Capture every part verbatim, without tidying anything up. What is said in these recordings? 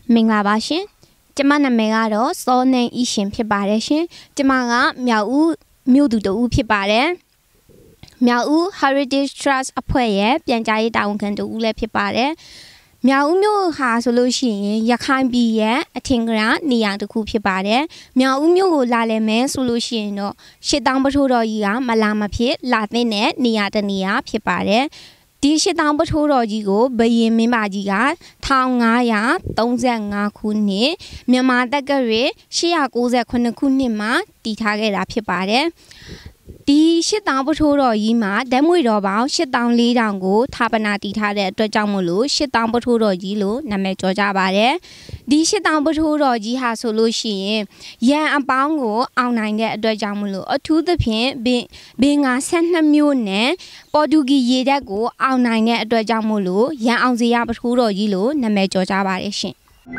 မင်္ဂလာပါရှင်ကျမနာမည်ကတော့စောနေဤရှင်ဖြစ်ပါတယ်ရှင်ကျမကမြောက်ဦးမြို့သူတူဖြစ်ပါတယ်မြောက်ဦး Heritage Trust အဖွဲ့ရဲ့ပြန်ကြားရေးတာဝန်ခံတူလည်းဖြစ်ပါတယ်မြောက်ဦးမြို့ဟာဆိုလို့ရှိရင်ရခိုင်ပြည်ရဲ့အထင်ကရနေရာတစ်ခုဖြစ်ပါတယ်မြောက်ဦးမြို့ကိုလာလည်မယ်ဆိုလို့ရှိရင်တော့ရှစ်တောင်ပထိုးတော်ကြီးကမလာမဖြစ်လာသင့်တဲ့နေရာတစ်နေရာဖြစ်ပါတယ်ဒီရှစ်တောင်ပထိုးတော်ကြီးကိုဘယင်မင်းပါကြီးက၁၅၃၅ခုနှစ်မြန်မာတက္ကရာ၈၉၉ခုနှစ်မှာတည်ထားခဲ့တာဖြစ်ပါတယ်ဒီရှစ်တောင်ပထိုးတော်ကြီးမှာဓာတ်မွေတော်ပေါင်းရှစ်တောင်လေးတောင်ကိုဌာပနာတည်ထားတဲ့အတွက်ကြောင့်မို့လို့ရှစ်တောင်ပထိုးတော်ကြီးလို့နာမည်ကျော်ကြပါတယ်ဒီရှစ်တောင်ပထိုးတော်ကြီးဟာဆိုလို့ရှိရင်ရန်အပေါင်းကိုအောင်နိုင်တဲ့အတွက်ကြောင့်မို့လို့အထူးသဖြင့်ဘင်ဘင်္ဂါ၁၂မျိုးနဲ့ပေါ်တူဂီရေတပ်ကိုအောင်နိုင်တဲ့အတွက်ကြောင့်မို့လို့ရန်အောင်စရာပထိုးတော်ကြီးလို့နာမည်ကျော်ကြပါတယ်ရှင်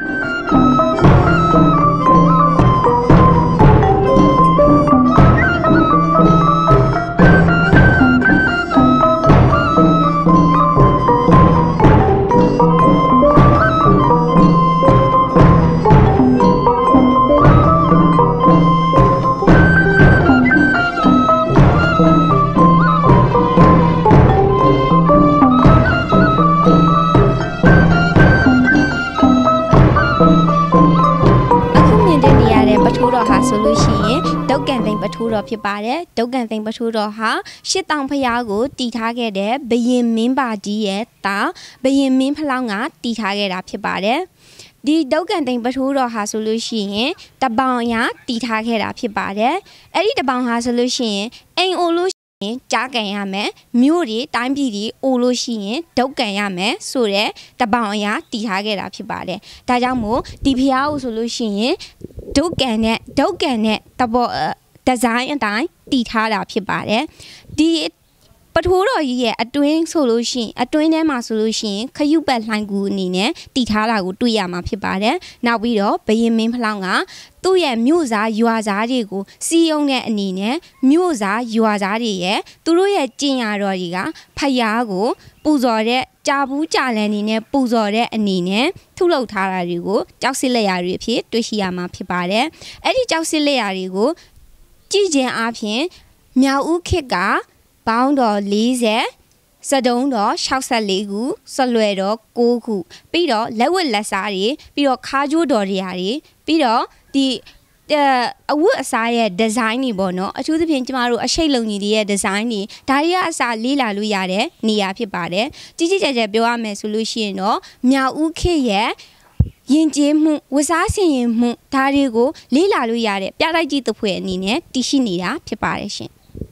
ဆိုလို့ရှိရင်ဒုတ်ကန်သိန်းပထိုးတော်ဖြစ်ပါတယ်ဒုတ်ကန်သိန်းပထိုးတော်ဟာရှစ်တောင်ဖျားကိုတည်ထားခဲ့တဲ့ဘယင်မင်းပါကြီးရဲ့တာဘယင်မင်းဖလောင်းကတည်ထားခဲ့တာဖြစ်ပါတယ်ဒီဒုတ်ကန်သိန်းပထိုးတော်ဟာဆိုလို့ရှိရင်တပောင်ရတည်ထားခဲ့တာဖြစ်ပါတယ်အဲ့ဒီတပောင်ဟာဆိုလို့ရှိရင်အိမ်အိုလို့ကြားကန်ရမယ်မြို့တွေတိုင်းပြည်တွေအိုလို့ရှိရင်ဒုတ်ကန်ရမယ်ဆိုတဲ့တပောင်အရာတည်ထားခဲ့တာဖြစ်ပါတယ်ဒါကြောင့်မို့ဒီဖျားကိုဆိုလို့ရှိရင်ဒုတ်ကန်နဲ့ဒုတ်ကန်နဲ့တဘောဒီဇိုင်းအတိုင်းတည်ထားတာဖြစ်ပါတယ်ဒီပထိုးတော်ကြီးရဲ့အတွင်းဆိုလို့ရှိရင်အတွင်းထဲမှာဆိုလို့ရှိရင်ခရုပတ်လှိုင်းကူအနေနဲ့တည်ထားတာကိုတွေ့ရမှာဖြစ်ပါတယ်နောက်ပြီးတော့ဘယင်မင်းဖလောင်းကသူ့ရဲ့မြို့စားရွာစားတွေကိုစီးယုံတဲ့အနေနဲ့မြို့စားရွာစားတွေရဲ့သူတို့ရဲ့ကျင့်ရတော်ကြီးကဖယားကိုပူဇော်တဲ့ကြာဘူးကြာလန်နေနဲ့ပူဇော်တဲ့အနေနဲ့ထုတ်လုပ်ထားတာတွေကိုကြောက်စစ်လက်ရာတွေအဖြစ်တွေ့ရှိရမှာဖြစ်ပါတယ်အဲ့ဒီကြောက်စစ်လက်ရာတွေကိုကြည်ကျင်အားဖြင့်မြောက်ဦးခေတ်ကပေါင်းတော်၄၀စတုံးတော်၆၄ခုဆွလွယ်တော်၉ခုပြီးတော့လက်ဝတ်လက်စားတွေပြီးတော့ခါးကျိုးတော်တွေရာတွေပြီးတော့ဒီအဝတ်အစားရဲ့ဒီဇိုင်းတွေပေါ့နော်အထူးသဖြင့်ကျမတို့အရှိတ်လုံကြီးတွေရဲ့ဒီဇိုင်းတွေဒါတွေကအစားလေးလာလို့ရတဲ့နေရာဖြစ်ပါတယ်ကြီးကြီးကျယ်ကျယ်ပြောရမယ်ဆိုလို့ရှိရင်တော့မြောက်ဦးခေတ်ရဲ့ရင်ကျေးမှုဝစားဆင်ရင်မှုဒါတွေကိုလေးလာလို့ရတဲ့ပြတိုက်ကြီးတစ်ဖွဲ့အနေနဲ့တည်ရှိနေတာဖြစ်ပါတယ်ရှင်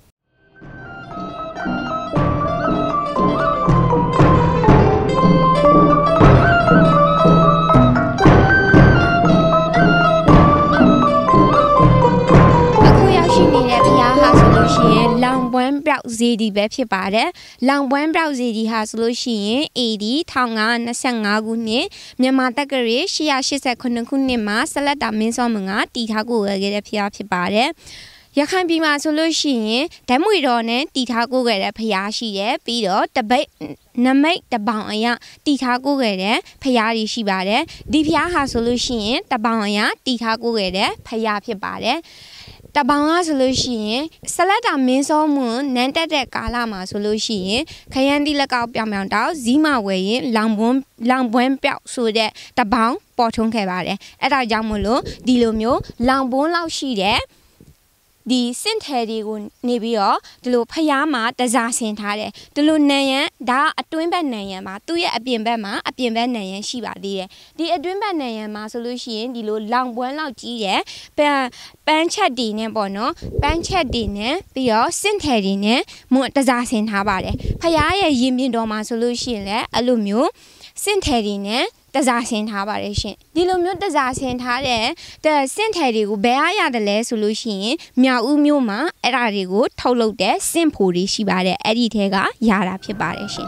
လောင်ပွမ်းပြောက်ဇေဒီပဲဖြစ်ပါတယ်။လောင်ပွမ်းပြောက်ဇေဒီဟာဆိုလို့ရှိရင် အေ ဒီ ၁၅၂၅ခုနှစ်မြန်မာတက္ကရာ၈၈၈ခုနှစ်မှာဆက်လက်တာမင်းစောမွန်ကတည်ထားကိုရခဲ့တဲ့ဖျားဖြစ်ပါတယ်။ရခိုင်ပြည်မှာဆိုလို့ရှိရင်ဓာတ်မွေတော်နဲ့တည်ထားကိုခဲ့တဲ့ဖျားရှိတယ်ပြီးတော့တပိတ်နမိတ်တပောင်အရာတည်ထားကိုခဲ့တဲ့ဖျားတွေရှိပါတယ်။ဒီဖျားဟာဆိုလို့ရှိရင်တပောင်အရာတည်ထားကိုခဲ့တဲ့ဖျားဖြစ်ပါတယ်။တပောင်ကဆိုလို့ရှိရင်ဆလတ်တာမင်းစောမွန်နန်းတက်တဲ့ကာလမှာဆိုလို့ရှိရင်ခရမ်းတိလက်ကောက်ပြောင်ပြောင်တောက်ဇီးမဝယ်ရင်လောင်ပွန်းလောင်ပွန်းပြောက်ဆိုတဲ့တပောင်ပေါ်ထွန်းခဲ့ပါတယ်အဲ့ဒါကြောင့်မို့လို့ဒီလိုမျိုးလောင်ပွန်းလောက်ရှိတဲ့ဒီစင့်ထဲတွေကိုနေပြီးတော့ဒီလိုဖျားမှာတစားဆင်ထားတယ်ဒီလိုနံရံဒါအတွင်းဘက်နံရံမှာသူ့ရဲ့အပြင်ဘက်မှာအပြင်ဘက်နံရံရှိပါသေးတယ်ဒီအတွင်းဘက်နံရံမှာဆိုလို့ရှိရင်ဒီလိုလောင်ပွန်းလောက်ကြီးတယ်ပန်းပန်းချက်တွေနဲ့ပေါ့နော်ပန်းချက်တွေနဲ့ပြီးတော့စင့်ထဲတွေနဲ့မွန်တစားဆင်ထားပါတယ်ဖျားရဲ့ရင်ပြင်တော်မှာဆိုလို့ရှိရင်လည်းအဲ့လိုမျိုးစင့်ထဲတွေနဲ့တစားဆင်ထားပါတယ်ရှင်ဒီလိုမျိုးတစားဆင်ထားတဲ့စင့်ထဲတွေကိုဘယ်အားရတယ်လဲဆိုလို့ရှိရင်မြောက်ဦးမြို့မှာအဲ့ဒါတွေကိုထုတ်လုပ်တဲ့စင့်ဖိုတွေရှိပါတယ်အဲ့ဒီထဲကရတာဖြစ်ပါတယ်ရှင်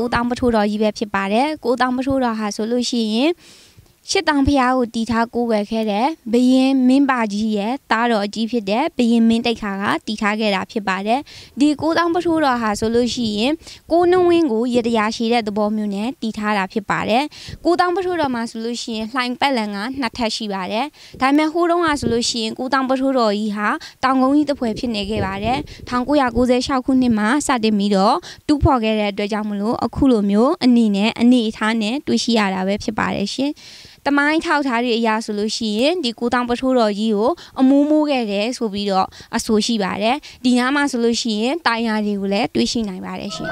တောင်ပထိုးတော်ကြီးပဲဖြစ်ပါတယ်ကိုတောင်ပထိုးတော်ဟာဆိုလို့ရှိရင်ရှစ်တောင်ဖျားကိုတီထားကိုးကွယ်ခဲ့တဲ့ဘယင်မင်းပါကြီးရဲ့တားတော်အကြီးဖြစ်တဲ့ဘယင်မင်းတိတ်ခါကတီထားခဲ့တာဖြစ်ပါတယ်ဒီကိုတောင်ပထိုးတော်ဟာဆိုလို့ရှိရင်ကိုနှဝင်းကိုရတရားရှိတဲ့သဘောမျိုးနဲ့တီထားတာဖြစ်ပါတယ်ကိုတောင်ပထိုးတော်မှာဆိုလို့ရှိရင်လှိုင်ပက်လန်ကနှစ်ထပ်ရှိပါတယ်ဒါပေမဲ့ဟိုးတုန်းကဆိုလို့ရှိရင်ကိုတောင်ပထိုးတော်ကြီးဟာတောင်ကုန်းကြီးတစ်ဖွဲဖြစ်နေခဲ့ပါတယ်၁၉၉၆ခုနှစ်မှာစတင်ပြီးတော့တူးဖော်ခဲ့တဲ့အတွက်ကြောင့်မလို့အခုလိုမျိုးအနေနဲ့အနေအထားနဲ့တွေ့ရှိရတာပဲဖြစ်ပါတယ်ရှင်တမိုင်းထောက်ထားတဲ့အရာဆိုလို့ရှိရင်ဒီကိုတောင်ပထိုးတော်ကြီးကိုအမိုးမိုးခဲ့တယ်ဆိုပြီးတော့အဆိုရှိပါတယ်ဒီနားမှာဆိုလို့ရှိရင်တိုင်ယာတွေကိုလည်းတွေ့ရှိနိုင်ပါတယ်ရှင်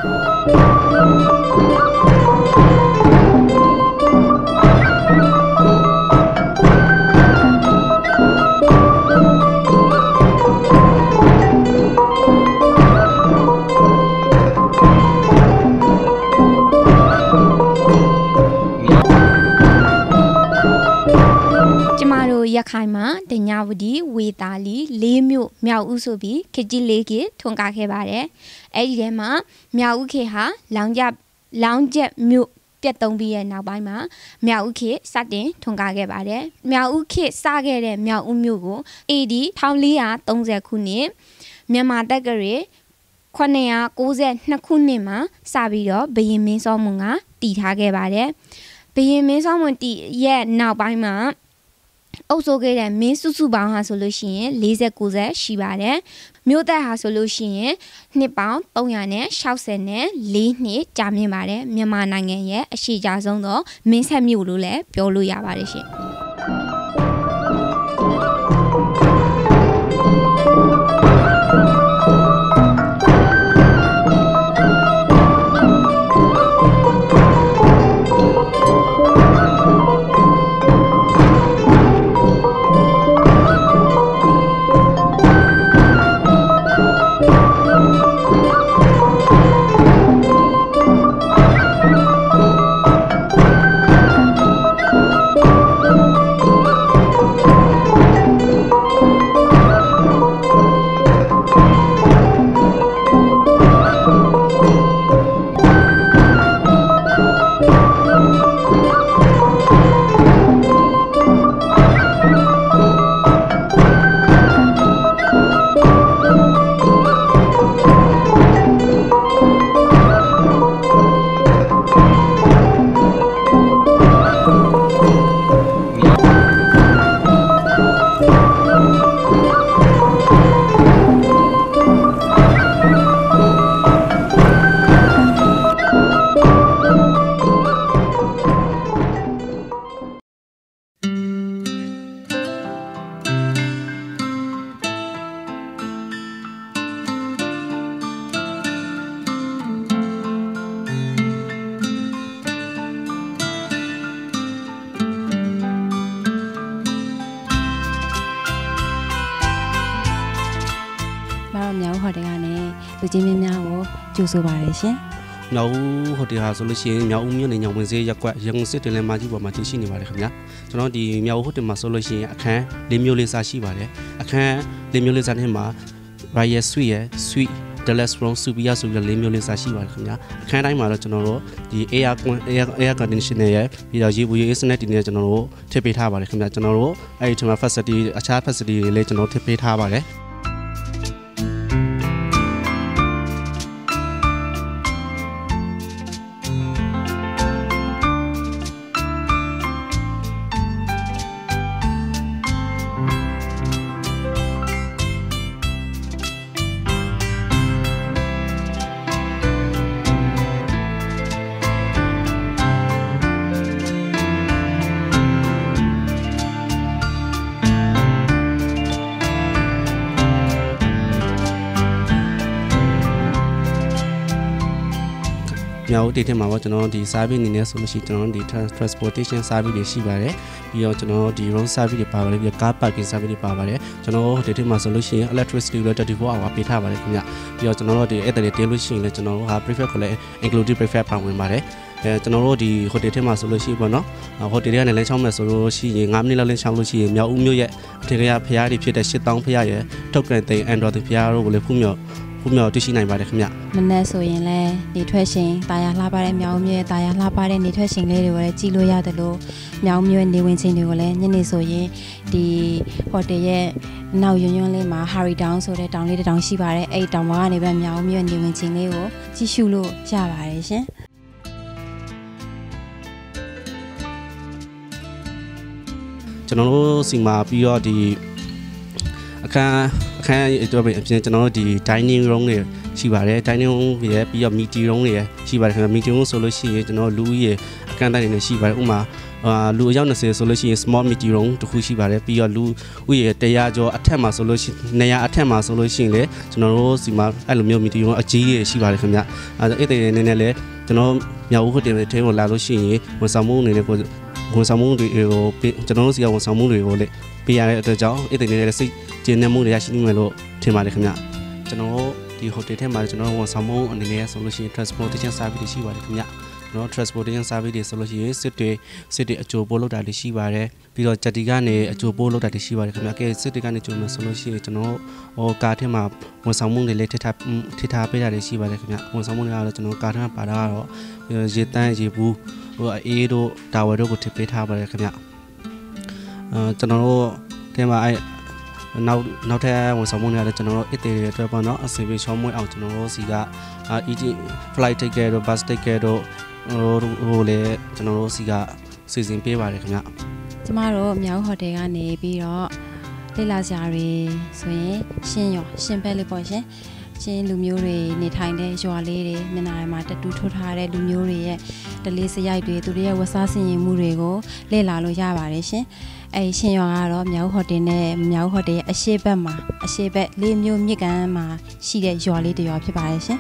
ရခိုင်မှာတညာဝတီဝေတာလီလေးမြို့မြောက်ဦးဆိုပြီးခေကြီးလေးခေထွန်ကားခဲ့ပါတယ်အဲ့ဒီထဲမှာမြောက်ဦးခေဟာလောင်ကျလောင်ကျက်မြို့ပြတ်သုံးပြီးရဲ့နောက်ပိုင်းမှာမြောက်ဦးခေစတင်ထွန်ကားခဲ့ပါတယ်မြောက်ဦးခေစခဲ့တဲ့မြောက်ဦးမြို့ကို အေ ဒီ ၁၄၃၀ခုနှစ်မြန်မာတက္ကရာခုနှစ်ရာ၉၂ခုနှစ်မှာစပြီးတော့ဘယင်မင်းစောမွန်ကတည်ထားခဲ့ပါတယ်ဘယင်မင်းစောမွန်တည်ရဲ့နောက်ပိုင်းမှာအုပ်စိုးခဲ့တဲ့မင်းစုစုပေါင်းဟာဆိုလို့ရှိရင်၄၉ခုရှိပါတယ်မြို့သက်ဟာဆိုလို့ရှိရင်နှစ်ပေါင်း၃၆၄နှစ်ကြာမြင့်ပါတယ်မြန်မာနိုင်ငံရဲ့အရှိကြဆုံးသောမင်းဆက်မြို့လို့လည်းပြောလို့ရပါတယ်ရှင်လူချင်းများများကိုကြိုဆိုပါရရှင်။မြောက်ဦးဟိုတယ်ဟာဆိုလို့ရှိရင်မြောက်ဦးမြို့နယ်ညောင်ဝင်စေးရက်ကွက်ရန်ကုန်စစ်တလန်မကြီးပေါ်မှာတည်ရှိနေပါတယ်ခင်ဗျာ။ကျွန်တော်ဒီမြောက်ဦးဟိုတယ်မှာဆိုလို့ရှိရင်အခန်းလေးမျိုးလေးစားရှိပါတယ်။အခန်းလေးမျိုးလေးစားထဲမှာ Royal Suite ရဲ့ Suite Deluxe Room Superior ဆိုပြီးလေးမျိုးလေးစားရှိပါတယ်ခင်ဗျာ။အခန်းတိုင်းမှာတော့ကျွန်တော်တို့ဒီ air air air conditioner ရဲ့ပြီးတော့ရေဘူးရေ internet တွေနဲ့ကျွန်တော်တို့ထည့်ပေးထားပါတယ်ခင်ဗျာ။ကျွန်တော်တို့အဲ့ဒီမှာ facility အခြား facility တွေလည်းကျွန်တော်ထည့်ပေးထားပါတယ်။မြောက်ဦးဒေသမှာပေါ့ကျွန်တော်ဒီ service အနေနဲ့ဆိုလို့ရှိရင်ကျွန်တော်ဒီ transportation service တွေရှိပါတယ်ပြီးတော့ကျွန်တော်ဒီ road service တွေပါပါတယ်ပြီးတော့ car parking service တွေပါပါတယ်ကျွန်တော်ဒေသမှာဆိုလို့ရှိရင် electricity လည်းtwenty-four hour ပေးထားပါတယ်ခင်ဗျပြီးတော့ကျွန်တော်တို့ဒီအဲ့တည်းတင်းလို့ရှိရင်လည်းကျွန်တော်တို့ဟာ prefect ကိုလည်း inclusive prefect ပါဝင်ပါတယ်အဲကျွန်တော်တို့ဒီ hotel ထဲမှာဆိုလို့ရှိရင်ပေါ့နော် hotel ထဲကနေလမ်းချောင်းမယ်ဆိုလို့ရှိရင်fiveမိနစ်လောက်လမ်းချောင်းလို့ရှိရင်မြောက်ဦးမြို့ရဲ့အထင်ကရဖျားတွေဖြစ်တဲ့ရှစ်တောင်းဖျားရဲ့ထုတ်ကန်သိန်း Android ဖျားတို့ကိုလည်းဖူးမြော်ဖผู้มีตัวชี้ไหนบ้างเลยครับเนี่ยมันแน่ส่วนแรกนิทรรศชิงตายาลาบาร์เมียวมีตายาลาบาร์นิทรรศชิงเลยดีกว่าจีโรยาแต่โลเมียวมีนิวินชิงดีกว่าเลยยันนี่ส่วนดีพอเดียน่าอยู่ยังเลยมาฮาริดาวน์ส่วนดาวน์เลยดาวน์ชีบาร์ไอ้ดาวน์ว่านี่แบบเมียวมีนิวินชิงเลยโอ้จีชูโลชาบาร์เลยใช่จะน้องสิ่งมาพี่ยอดีอาคารอาคารตัวเป็นเป็นจะน้องดี dining room เนี่ยชีบาร์เลย dining room เนี่ยพี่ยอ meeting room เนี่ยชีบาร์คือ meeting room โซลูชันจะน้องรู้ยี่อาคารได้เนี่ยชีบาร์อุ้มมาอ่ารู้ยาวนั่นเสียโซลูชัน small meeting room ทุกคู่ชีบาร์เลยพี่ยอรู้อุ้ยแต่ยาจออัฐมาโซลูชันเนี่ยอัฐมาโซลูชันเลยจะน้องสิ่งมาไอ้ลูกมี meeting room อาจีชีบาร์เลยครับเนี่ยอ่าไอ้แต่เนี่ยเนี่ยเลยจะน้องมีอาวุธเต็มเลยเท่าไหร่ลูกชิ้นวันสามโมงเนี่ยก็วันสามโมงเดี๋ยวจะน้องสิ่งวันสามโมงเดี๋ยวเลยพี่ยาเนี่ยเจ้าไอ้แต่เนี่ยเลยสิเจนเนี่ยมุ่งเดียชินิเมโลเทมาเลยครับเนี่ยจะน้องที่โฮเทลเทมาจะน้องวันสามโมงอันนี้เนี่ย solution transportation service ชีวาเลยครับเนี่ยน้อง transportation service solution สิทธิ์สิทธิ์อจูโบโลดาลิชีวาเลยพี่เราจัดการเนี่ยอจูโบโลดาลิชีวาเลยครับเนี่ยแค่สิทธิ์การเนี่ยจูมา solution จะน้องโอการเทมาวันสามโมงเดี๋ยวเลยที่ท่าที่ท่าไปได้ลิชีวาเลยครับเนี่ยวันสามโมงเนี่ยเราจะน้องการเทมาปาราเราเจตันเจบูว่าเอโดดาวโดก็ที่ไปท่าไปเลยครับเนี่ยจะน้องเทมาไอနောက်နောက်ထပ်ဝန်ဆောင်မှုတွေလည်းကျွန်တော်တို့အစ်တေတွေအတွက်ပေါ့နော်အစီအစဉ်ရှောင်းမွေးအောင်ကျွန်တော်တို့စီကအာ E T flight ticket တို့ bus ticket တို့ဟိုလည်းကျွန်တော်တို့စီကစီစဉ်ပေးပါတယ်ခင်ဗျကျမတို့မြောက်ဟိုတယ်ကနေပြီးတော့လေ့လာစရာတွေဆိုရင်ရှင်းရောရှင်းပဲလေးပေါ့ရှင်ချင်းလူမျိုးတွေနေထိုင်တဲ့ရွာလေးတွေမျက်နှာတွေမှာတတူထိုးထားတဲ့လူမျိုးတွေရဲ့တလေးစရိုက်တွေသူတို့ရဲ့ဝတ်စားဆင်ရင်မှုတွေကိုလေ့လာလို့ရပါတယ်ရှင်အဲရှင်ရွာကတော့မြောက်ဟိုတယ်နဲ့မြောက်ဟိုတယ်ရဲ့အရှိတ်ဘက်မှာအရှိတ်ဘက်လေးမျိုးမြစ်ကန်မှာရှိတဲ့ရွာလေးတစ်ရွာဖြစ်ပါတယ်ရှင်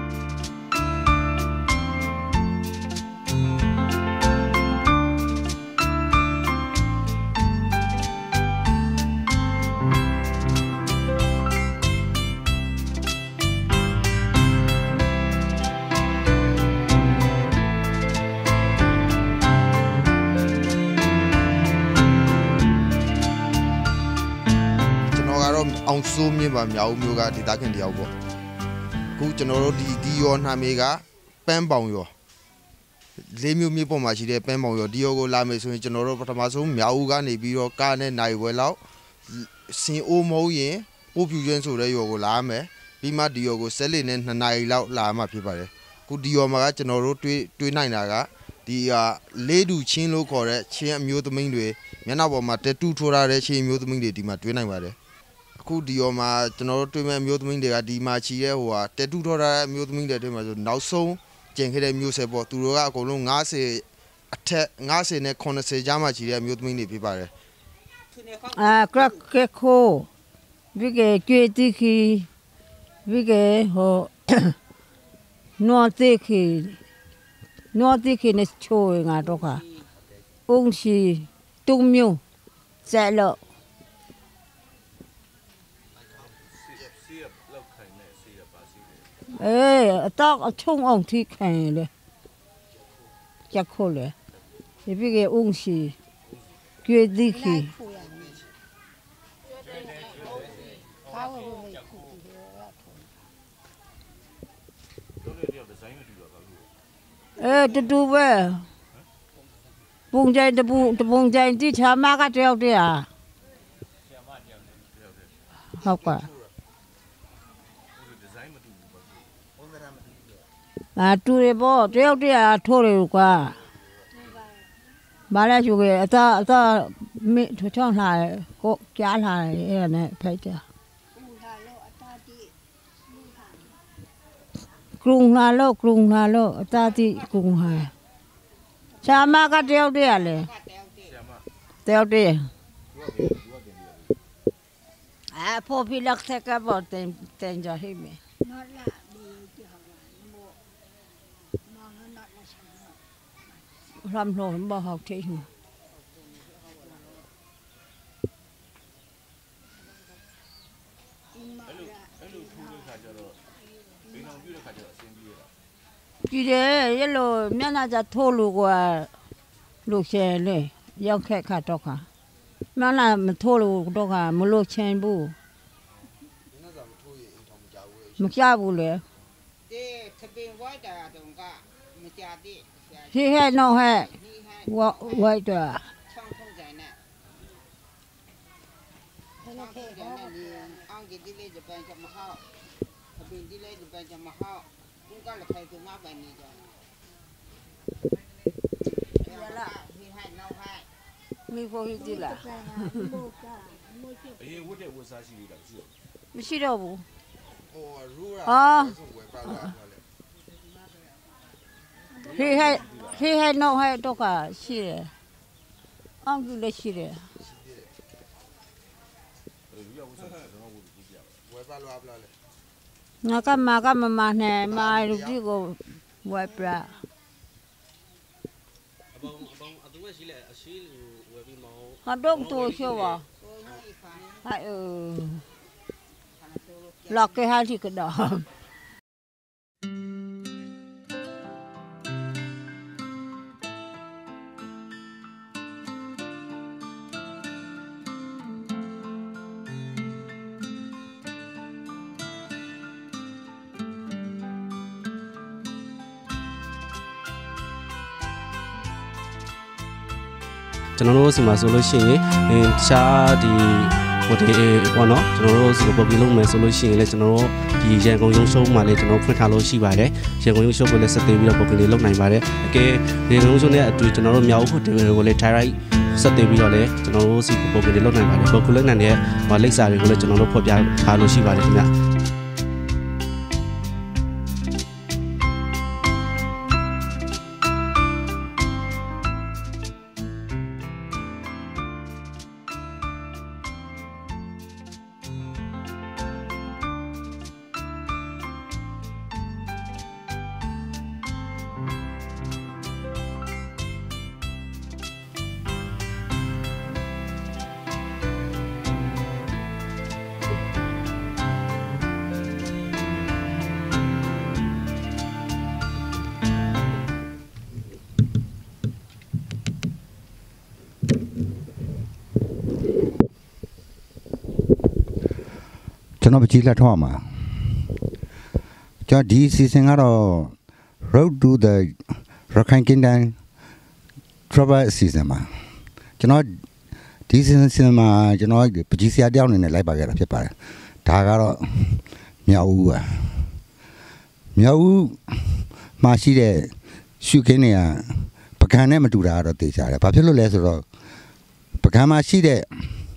အောင်စိုးမြင့်ပါမြောက်မျိုးကဒေသခံတယောက်ပေါ့အခုကျွန်တော်တို့ဒီဒီရောနှမ်းမေးကပန်းပေါင်ရောလေးမျိုးမျိုးပေါ်မှာရှိတဲ့ပန်းပေါင်ရောဒီရောကိုလာမယ်ဆိုရင်ကျွန်တော်တို့ပထမဆုံးမြောက်ဦးကနေပြီးတော့ကားနဲ့နိုင်ဝဲလောက်စင်အိုးမဟုတ်ရင်အိုးပြူချင်းဆိုတဲ့ရောကိုလာမယ်ပြီးမှဒီရောကိုဆက်လက်နဲ့နှစ်နာရီလောက်လာမှဖြစ်ပါတယ်အခုဒီရောမှာကကျွန်တော်တို့တွေးတွေးနိုင်တာကဒီဟာလေးတူချင်းလို့ခေါ်တဲ့ချင်းအမျိုးသမီးတွေမျက်နှာပေါ်မှာတက်တူးထိုးထားတဲ့ချင်းအမျိုးသမီးတွေဒီမှာတွေးနိုင်ပါတယ်အခုဒီရောမှာကျွန်တော်တို့တွေ့မဲ့မျိုးသမီးတွေကဒီမှာချီတဲ့ဟိုဟာတက်တူထော်တာမျိုးသမီးတွေတွေ့မှာဆိုနောက်ဆုံးကျင်ခဲ့တဲ့မျိုးဆက်ပေါ့သူတို့ကအကုန်လုံး၅၀အထက်၅၀နဲ့၇၀ကြားမှာချီတဲ့မျိုးသမီးတွေဖြစ်ပါတယ်အာကရကခိုဝိကေကျွေတိခီဝိကေဟိုနောတိခီနောတိခီနဲ့ချိုးငါတော့ခါအုံးရှိတုံမျိုးဇက်လို့เออตอกช่ององที่แข่งเลยจะโคเลยนี่พี่แกอุ้งชีเกยดิคีเออจะดูเว้ยปุงใจตะปุงตะปุงใจที่ชามาก็เดียวเดียวเขากว่าอ่าတူရပေါ့တယောက်တည်းထိုးတယ်ကွာဘာလဲယူခဲ့အသာအသာမိထွချောင်းလာကိုကြားလာအဲ့ဒါနဲ့ဖိုက်တာကရုံလာလို့ကရုံလာလို့အသာတိကရုံဟာရှာမကတယောက်တည်းလေတယောက်တည်းအာဖော်ပြလက်ဆက်ကပေါ်တင်တင်ကြဟိမေรำโหนบ่หอกที่หูจีเดยโลเมียน่าจะโทรลูกว่าลูกเชนเลยยังแค่ขาดตอกค่ะเมียน่ามันโทรลูกตอกค่ะมันลูกเชนบูမကြဘူးလေဒီဟဲ့နော်ဟဲ့ဝဝိုက်တာมีโควิดดิล่ะเอ้วุฒิวุฒิရှိနေတာမရှိတော့ဘူးဟိုရူရာဝယ်ပါလားဟေးဟဲ့ဟေးဟဲ့နော်ဟဲ့တော့ကရှိတယ်အောင်ကျလည်းရှိတယ်ဝယ်ပါလားဘလားလေငါကမကမမနဲ့မာလူကြီးကိုဝယ်ပြအဘောအဘောအတူရှိလေအရှိဝယ်ပြီးမောင်းဟာတော့တူရှိပါဟာเออล็อกแค่ห้าที่กระดองကျွန်တော်တို့စီမှာဆိုလို့ရှိရင်အင်းတခြားဒီဟိုဒီဘောနော်ကျွန်တော်တို့စီကိုပုံပြလုပ်မယ်ဆိုလို့ရှိရင်လည်းကျွန်တော်တို့ဒီရန်ကုန်ရုံးရှုံးမှာလည်းကျွန်တော်ဖွင့်ထားလို့ရှိပါတယ်ရန်ကုန်ရုံးရှုံးကိုလည်းဆက်သွယ်ပြီးတော့ပုံပြလေးလုပ်နိုင်ပါတယ်အကဲရန်ကုန်ရုံးရှုံးနဲ့အတူကျွန်တော်တို့မြောက်ဦးဟိုတယ်ကိုလည်း direct ဆက်သွယ်ပြီးတော့လည်းကျွန်တော်တို့စီကိုပုံပြလေးလုပ်နိုင်ပါတယ်ပုံပြလုပ်နိုင်တဲ့လိပ်စာတွေကိုလည်းကျွန်တော်တို့ဖော်ပြထားလို့ရှိပါတယ်ခင်ဗျာကျွန်တော်ပကြီးလက်ထောက်မှာကျွန်တော်ဒီစီစဉ်ကတော့ Road to the Rakhine Kingdom Travel Season မှာကျွန်တော်ဒီစီစဉ်မှာကျွန်တော်ပကြီးဆရာတယောက်အနေနဲ့လိုက်ပါခဲ့တာဖြစ်ပါတယ်ဒါကတော့မြောက်ဦးပါမြောက်ဦးမှာရှိတဲ့ရှုခင်းတွေကပကံနဲ့မတူတာကတော့သိကြတယ်ဘာဖြစ်လို့လဲဆိုတော့ပကံမှာရှိတဲ့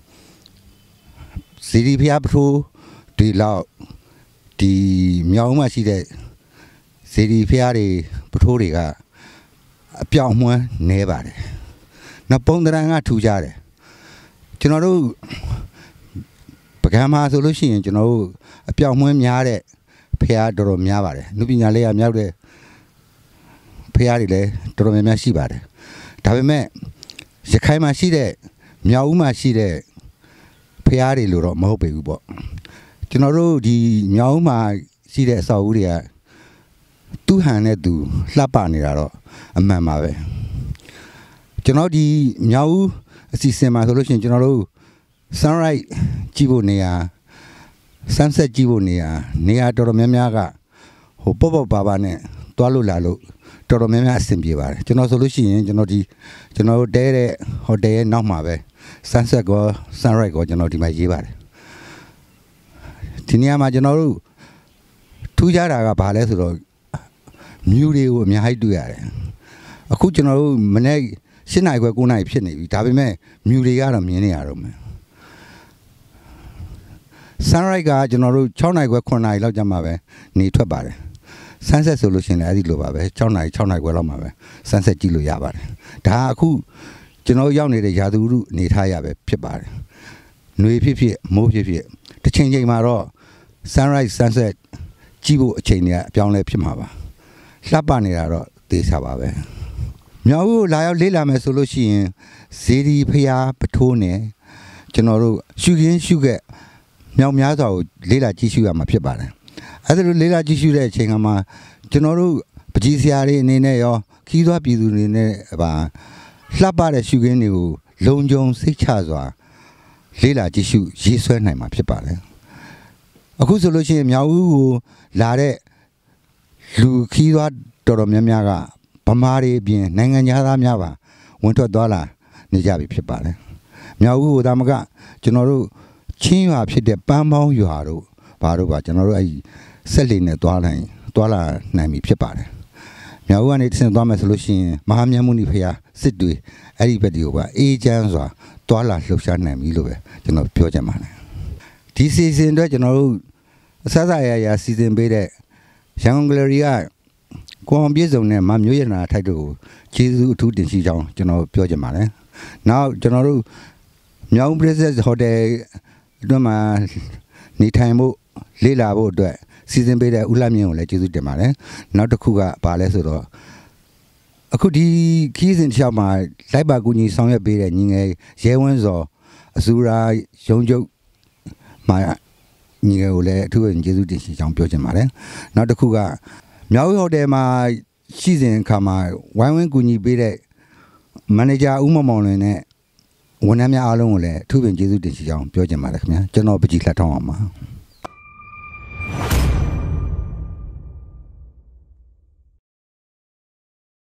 စီဒီဖျားပထိုးဒီလောက်ဒီမြောက်ဦးမှာရှိတဲ့စီဒီဖျားတွေပထိုးတွေကအပြောင်းမွှန်းနေပါတယ်။နောက်ပုံတရံကထူကြတယ်ကျွန်တော်တို့ပကံမှာဆိုလို့ရှိရင်ကျွန်တော်တို့အပြောင်းမွှန်းများတဲ့ဖျားတော်တော်များပါတယ်။နုပညာလေးကမြောက်တဲ့ဖျားတွေလည်းတော်တော်များများရှိပါတယ်။ဒါပေမဲ့ရခိုင်မှာရှိတဲ့မြောက်ဦးမှာရှိတဲ့ဖျားတွေလို့တော့မဟုတ်ပေဘူးပေါ့ကျွန်တော်တို့ဒီမြောက်ဦးမှာရှိတဲ့အဆောက်အဦတွေကသူ့ဟန်နဲ့သူလှပနေတာတော့အမှန်ပါပဲကျွန်တော်ဒီမြောက်ဦးအစီအစဉ်မှာဆိုလို့ရှိရင်ကျွန်တော်တို့ sunrise ကြည့်ဖို့နေရာ sunset ကြည့်ဖို့နေရာနေရာတော်တော်များများကဟိုပေါ့ပေါ့ပါပါနဲ့တွားလို့လာလို့တော်တော်များများအဆင်ပြေပါတယ်ကျွန်တော်ဆိုလို့ရှိရင်ကျွန်တော်ဒီကျွန်တော်တို့တဲတဲ့ဟိုတယ်ရဲ့နောက်မှာပဲ sunset ကို sunrise ကိုကျွန်တော်ဒီမှာရေးပါတယ်ဒီနေရာမှာကျွန်တော်တို့ထူးခြားတာကဘာလဲဆိုတော့မြူတွေကိုအများကြီးတွေ့ရတယ်အခုကျွန်တော်တို့မနေ့၈နာရီခွဲ၉နာရီဖြစ်နေပြီဒါပေမဲ့မြူတွေကတော့မြင်နေရတော့မယ် sunrise ကကျွန်တော်တို့၆နာရီခွဲ၉နာရီလောက်ကြာမှပဲနေထွက်ပါတယ် sunset ဆိုလို့ရှိရင်လည်းအဲ့ဒီလိုပါပဲ၆နာရီ၆နာရီခွဲလောက်မှပဲ sunset ကြည့်လို့ရပါတယ်ဒါကအခုကျွန်တော်ရောက်နေတဲ့ရာသီဥတုနေထားရပဲဖြစ်ပါတယ်ຫນွေဖြစ်ဖြစ်မိုးဖြစ်ဖြစ်တစ်ချိန်ချိန်မှာတော့ sunrise sunset ကြည့်ဖို့အချိန်တွေကအပြောင်းလဲဖြစ်မှာပါလှပနေတာတော့သေချာပါပဲမြောက်ဦးလာရောက်လေးလာမယ်ဆိုလို့ရှိရင်ဇေဒီဖျားပထိုးနေကျွန်တော်တို့ရှုခင်းရှုခဲ့မြောက်များစွာကိုလေးလာကြည့်ရှုရမှာဖြစ်ပါတယ်အဲ့ဒါလိုလေးလာကြည့်ရှုတဲ့အချိန်ကမှကျွန်တော်တို့ပကြီးဆရာတွေအနေနဲ့ရောခီးသွွားပြည်သူတွေနဲ့ပါလှပတဲ့ရှုခင်းတွေကိုလုံခြုံစိတ်ချစွာလေးလာကြည့်ရှုရေးဆွဲနိုင်မှာဖြစ်ပါတယ်အခုဆိုလို့ရှိရင်မြောက်ဦးကိုလာတဲ့လူခီးသွားတော်တော်များများကဗမာတွေအပြင်နိုင်ငံသားများပါဝင်ထွက်သွားလာနေကြပြီဖြစ်ပါတယ်မြောက်ဦးကိုဒါမှကကျွန်တော်တို့ချင်းရွာဖြစ်တဲ့ပန်းပေါင်းရွာတို့ဘာတို့ပါကျွန်တော်တို့အဲ့ဆက်လီနဲ့သွားနိုင်သွားလာနိုင်ပြီဖြစ်ပါတယ်မြောက်ဦးကနေဆင်းသွားမယ်ဆိုလို့ရှိရင်မဟာမြတ်မုနိဖရာစစ်တွေအဲ့ဒီဘက်တွေကိုပါအေးချမ်းစွာသွားလာလှုပ်ရှားနိုင်ပြီလို့ပဲကျွန်တော်ပြောချင်ပါတယ်ဒီစီစဉ်အတွက်ကျွန်တော်တို့အစစအရာရာစီစဉ်ပေးတဲ့ရန်ကုန်ဂယ်လရီကကိုအောင်ပြည့်စုံနဲ့မမျိုးရနာထိုက်တို့ကိုကျေးဇူးအထူးတင်ရှိကြောင်းကျွန်တော်ပြောချင်ပါတယ်နောက်ကျွန်တော်တို့မြောက်ဦး Princess Hotel အတွက်မှာနေထိုင်ဖို့လေ့လာဖို့အတွက်စီစဉ်ပေးတဲ့ဦးလှမြင့်ကိုလည်းကျေးဇူးတင်ပါတယ်နောက်တစ်ခုကဘာလဲဆိုတော့အခုဒီခီးစဉ်တစ်လျှောက်မှာလိုက်ပါကူညီဆောင်ရွက်ပေးတဲ့ညီငယ်ရဲဝန်းစောအစူရာရုံချုပ်မှာညီငယ်ကိုလည်းအထူးကျေးဇူးတင်ရှိကြောင်းပြောချင်ပါတယ်နောက်တစ်ခုကမြောက်ဦးဟိုတယ်မှာရှိစဉ်အခါမှာဝိုင်းဝန်းကူညီပေးတဲ့မန်နေဂျာဦးမောင်မောင်လွင်နဲ့ဝန်ထမ်းများအားလုံးကိုလည်းအထူးပင်ကျေးဇူးတင်ရှိကြောင်းပြောချင်ပါတယ်ခင်ဗျာကျွန်တော်ပကြီးလှထောင်းအောင်ပါ